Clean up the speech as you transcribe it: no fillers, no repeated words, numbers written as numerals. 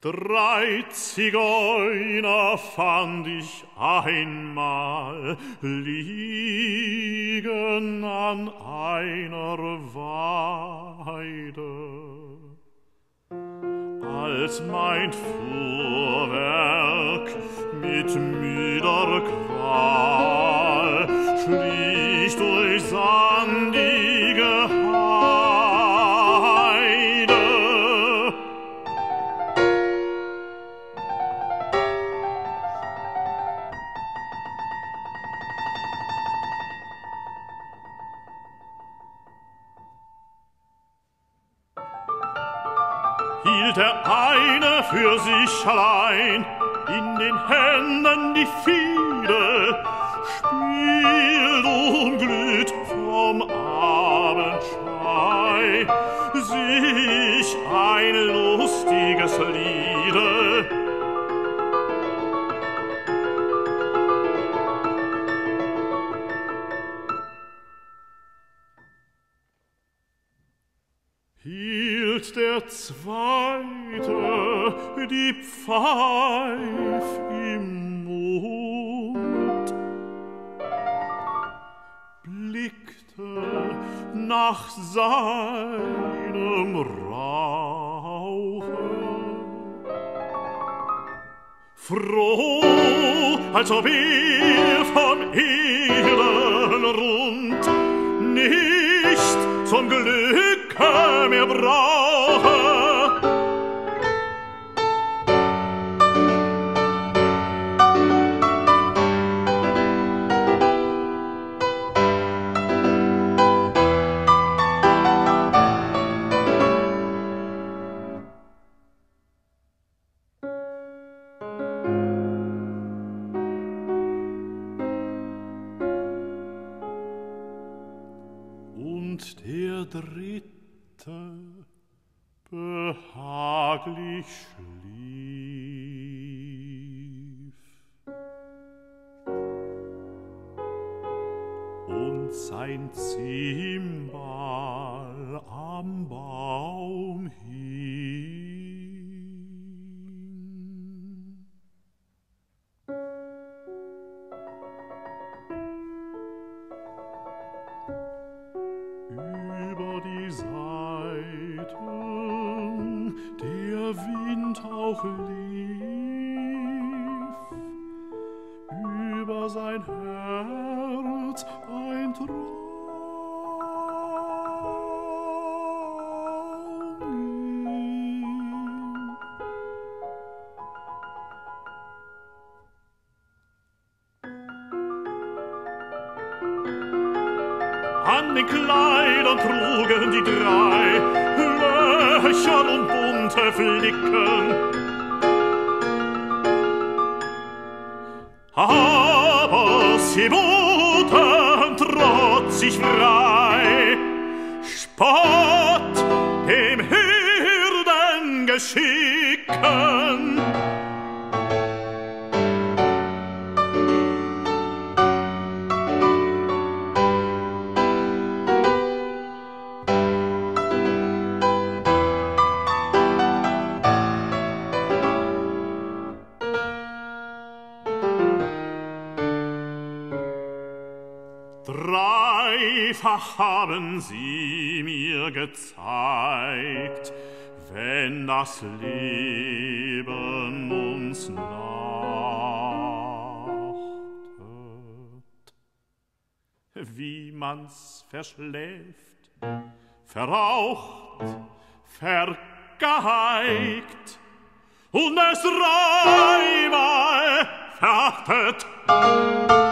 Drei Zigeuner fand ich einmal liegen an einer Weide. Als mein Fuhrwerk mit müder Qual schlich durch sandige Heide. Hielt der eine für sich allein in den Händen die Fiedel, spielt und glüht vom Abendschein sich ein lustiges Liedel. Hielt der Zweite die Pfeif im Mund, blickte nach seinem Rauche, froh, als ob er vom Erdenrund nicht zum Glück mehr brauche. Und der Dritte behaglich schlief und sein Zimbal am Baum hing. Über die Seiten der Wind auch lief, über sein Herz ein Traum ging. An den Kleidern trugen die drei Löcher und bunte Flicken, aber sie boten trotzig frei Spott dem Hirdengeschicken. Dreifach haben sie mir gezeigt, wenn das Leben uns nachtet, wie man's verschläft, verraucht, vergeigt und es dreimal verachtet.